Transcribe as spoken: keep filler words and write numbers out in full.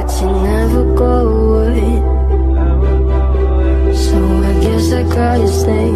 but you never go away. So I guess I gotta stay.